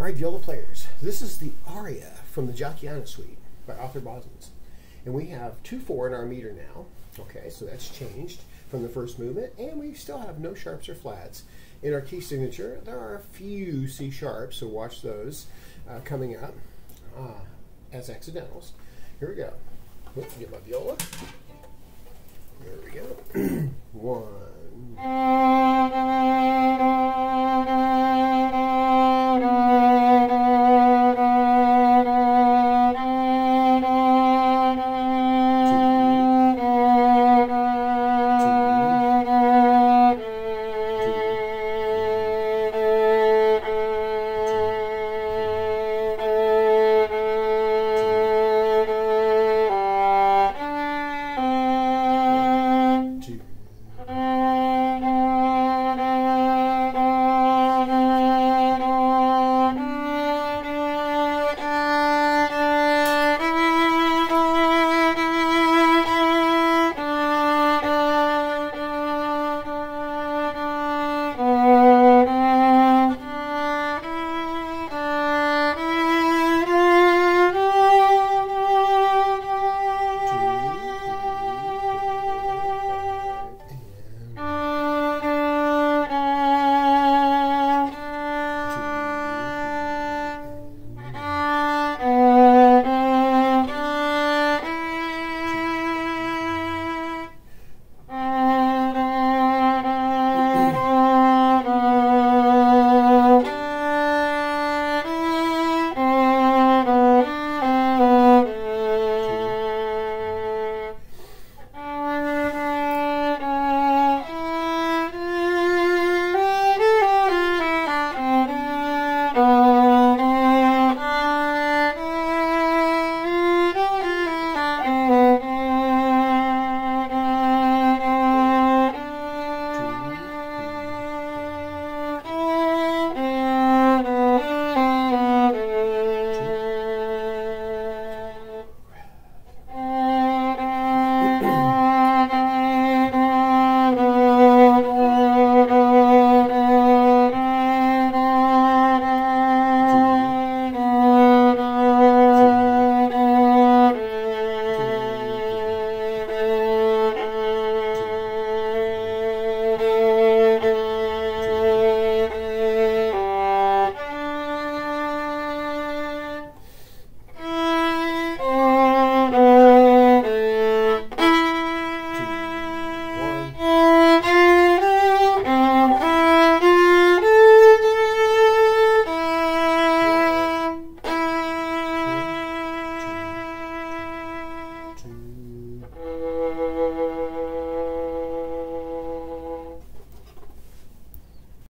All right, viola players, this is the Aria from the Jakiana suite by Aurthur Bosmans. And we have 2/4 in our meter now. Okay, so that's changed from the first movement, and we still have no sharps or flats. In our key signature, there are a few C sharps, so watch those coming up as accidentals. Here we go. Let's get my viola. There we go. 1.